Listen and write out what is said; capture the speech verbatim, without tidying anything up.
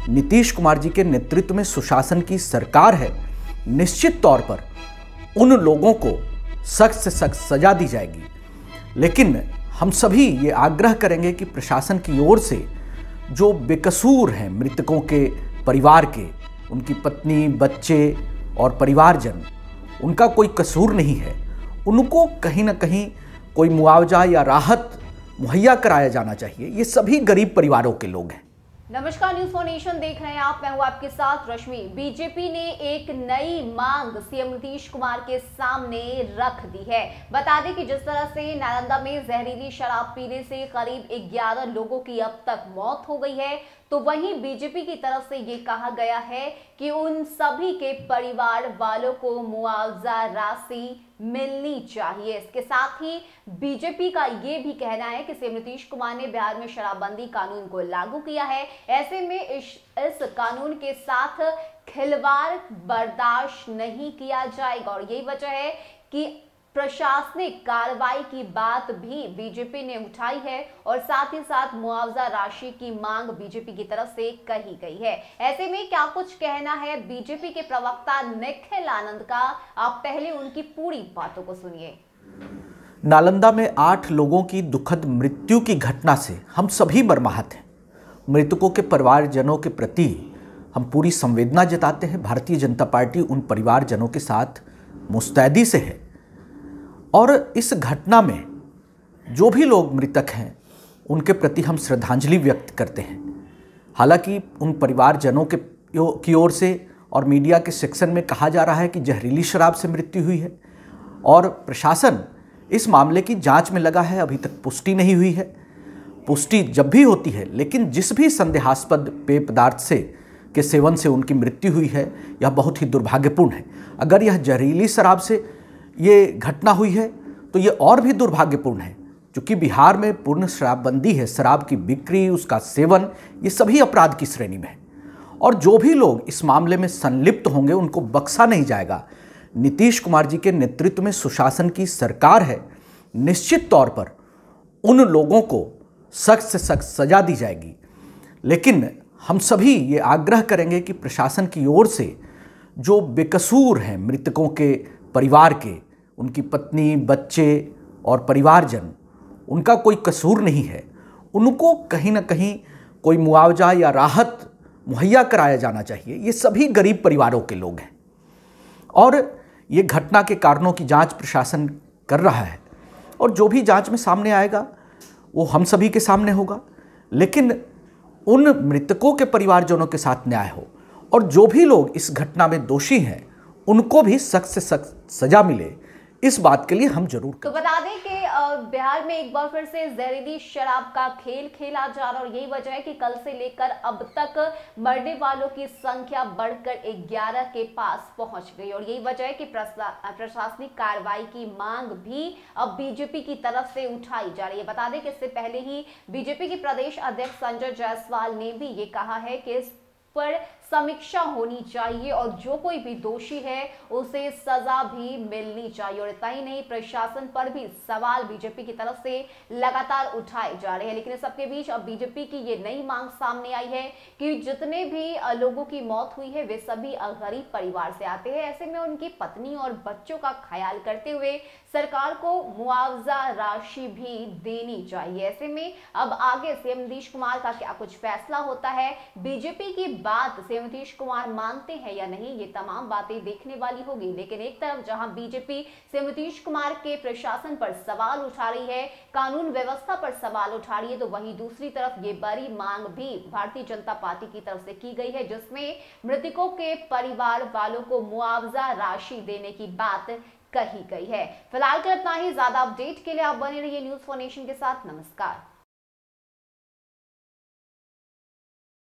नीतीश कुमार जी के नेतृत्व में सुशासन की सरकार है, निश्चित तौर पर उन लोगों को सख्त से सख्त सजा दी जाएगी। लेकिन हम सभी ये आग्रह करेंगे कि प्रशासन की ओर से जो बेकसूर हैं मृतकों के परिवार के, उनकी पत्नी, बच्चे और परिवारजन, उनका कोई कसूर नहीं है, उनको कहीं ना कहीं कोई मुआवजा या राहत मुहैया कराया जाना चाहिए। ये सभी गरीब परिवारों के लोग हैं। नमस्कार, न्यूज़ फॉर नेशन देख रहे हैं आप। मैं हूं आपके साथ रश्मि। बीजेपी ने एक नई मांग सीएम नीतीश कुमार के सामने रख दी है। बता दें कि जिस तरह से नालंदा में जहरीली शराब पीने से करीब ग्यारह लोगों की अब तक मौत हो गई है, तो वहीं बीजेपी की तरफ से ये कहा गया है कि उन सभी के परिवार वालों को मुआवजा राशि मिलनी चाहिए। इसके साथ ही बीजेपी का ये भी कहना है कि सीएम नीतीश कुमार ने बिहार में शराबबंदी कानून को लागू किया है, ऐसे में इस, इस कानून के साथ खिलवाड़ बर्दाश्त नहीं किया जाएगा। और यही वजह है कि प्रशासनिक कार्रवाई की बात भी बीजेपी ने उठाई है और साथ ही साथ मुआवजा राशि की मांग बीजेपी की तरफ से कही गई है। ऐसे में क्या कुछ कहना है बीजेपी के प्रवक्ता निखिल आनंद का, आप पहले उनकी पूरी बातों को सुनिए। नालंदा में आठ लोगों की दुखद मृत्यु की घटना से हम सभी मर्माहत हैं। मृतकों के परिवारजनों के प्रति हम पूरी संवेदना जताते हैं। भारतीय जनता पार्टी उन परिवारजनों के साथ मुस्तैदी से है और इस घटना में जो भी लोग मृतक हैं उनके प्रति हम श्रद्धांजलि व्यक्त करते हैं। हालांकि उन परिवारजनों के की ओर से और मीडिया के सेक्शन में कहा जा रहा है कि जहरीली शराब से मृत्यु हुई है और प्रशासन इस मामले की जांच में लगा है। अभी तक पुष्टि नहीं हुई है। पुष्टि जब भी होती है, लेकिन जिस भी संदेहास्पद पेय पदार्थ से के सेवन से उनकी मृत्यु हुई है, यह बहुत ही दुर्भाग्यपूर्ण है। अगर यह जहरीली शराब से ये घटना हुई है तो ये और भी दुर्भाग्यपूर्ण है, क्योंकि बिहार में पूर्ण शराबबंदी है। शराब की बिक्री, उसका सेवन, ये सभी अपराध की श्रेणी में है और जो भी लोग इस मामले में संलिप्त होंगे उनको बख्शा नहीं जाएगा। नीतीश कुमार जी के नेतृत्व में सुशासन की सरकार है, निश्चित तौर पर उन लोगों को सख्त से सख्त सजा दी जाएगी। लेकिन हम सभी ये आग्रह करेंगे कि प्रशासन की ओर से जो बेकसूर हैं मृतकों के परिवार के, उनकी पत्नी, बच्चे और परिवारजन, उनका कोई कसूर नहीं है, उनको कहीं ना कहीं कोई मुआवजा या राहत मुहैया कराया जाना चाहिए। ये सभी गरीब परिवारों के लोग हैं और ये घटना के कारणों की जांच प्रशासन कर रहा है और जो भी जांच में सामने आएगा वो हम सभी के सामने होगा। लेकिन उन मृतकों के परिवारजनों के साथ न्याय हो और जो भी लोग इस घटना में दोषी हैं उनको भी सख्त से सख्त सजा मिले, इस बात के लिए हम जरूर तो बता दें कि बिहार में एक बार फिर से जहरीली शराब का खेल खेला जा रहा है और यही वजह है कि कल से लेकर अब तक मरने वालों की संख्या बढ़कर ग्यारह के पास पहुंच गई और यही वजह है कि प्रशासनिक कार्रवाई की मांग भी अब बीजेपी की तरफ से उठाई जा रही है। बता दें कि इससे पहले ही बीजेपी के प्रदेश अध्यक्ष संजय जायसवाल ने भी ये कहा है कि इस पर समीक्षा होनी चाहिए और जो कोई भी दोषी है उसे सजा भी मिलनी चाहिए। और इतना ही नहीं, प्रशासन पर भी सवाल बीजेपी की तरफ से लगातार उठाए जा रहे हैं। लेकिन इस सबके बीच अब बीजेपी की ये नई मांग सामने आई है कि जितने भी लोगों की मौत हुई है वे सभी गरीब परिवार से आते हैं। ऐसे में उनकी पत्नी और बच्चों का ख्याल करते हुए सरकार को मुआवजा राशि भी देनी चाहिए। ऐसे में अब आगे सीएम नीतीश कुमार का क्या कुछ फैसला होता है, बीजेपी की बात सीएम नीतीश कुमार मानते हैं या नहीं, ये तमाम बातें देखने वाली होगी। लेकिन एक तरफ जहां बीजेपी सीएम नीतीश कुमार के प्रशासन पर सवाल उठा रही है, कानून व्यवस्था पर सवाल उठा रही है, तो वहीं दूसरी तरफ ये बड़ी मांग भी भारतीय जनता पार्टी की तरफ से की गई है, जिसमें मृतकों के परिवार वालों को मुआवजा राशि देने की बात कही गई है। फिलहाल के इतना ही। ज्यादा अपडेट के लिए आप बने रहिए न्यूज़ फॉर नेशन के साथ। नमस्कार।